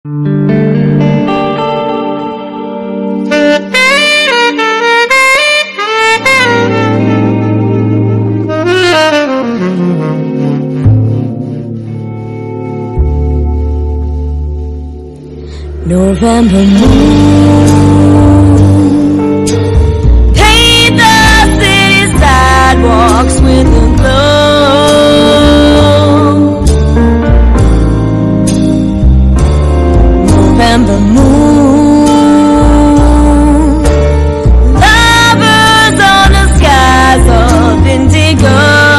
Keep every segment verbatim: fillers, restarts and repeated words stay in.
November moon, paint the city sidewalks with a glow. November moon, lovers on the skies of indigo.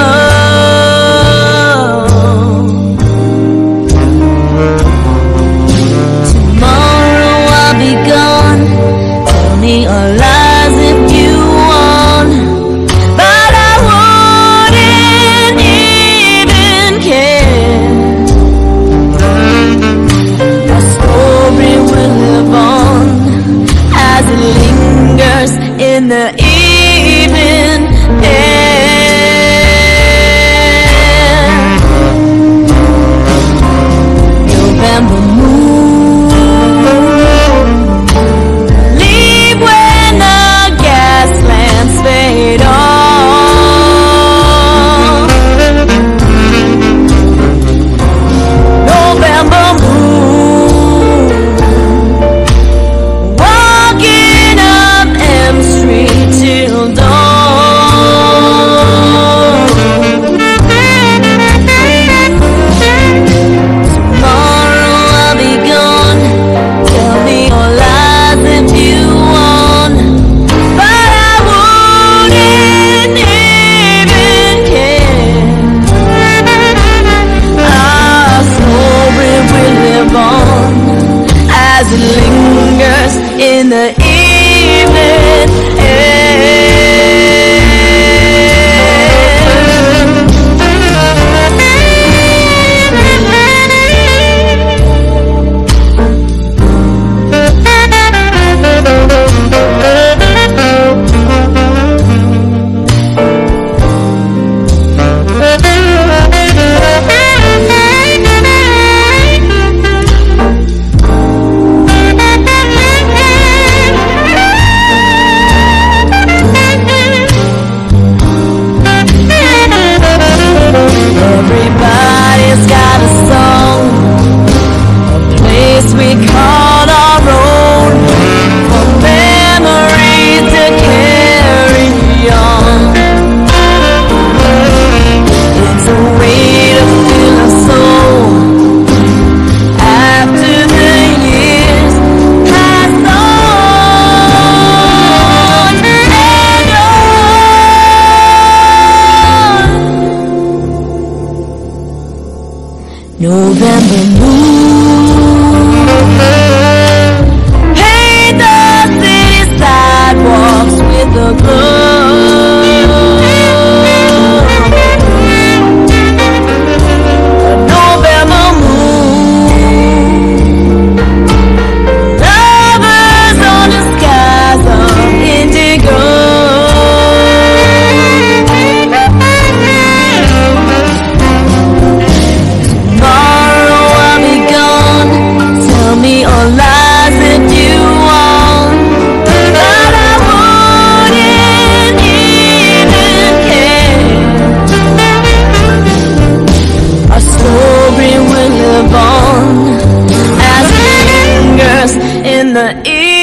Or lies if you want, but I wouldn't even care. Our story will live on as it lingers in the evening air. November moon, fade on. November moon, walking up M Street till dawn. Tomorrow I'll be gone. Tell me your lies if you want, but I wouldn't even care. Our story will live on as it lingers in the evening air. Everybody's got a song, a place we call our own, for memories to carry on. It's a way to feel our soul after the years pass on and on. November moon, paint the city sidewalks with a glow. November moon, lovers on the skies of indigo. Me or lies if you want, but I wouldn't even care. Our story will live on as it lingers in the evening.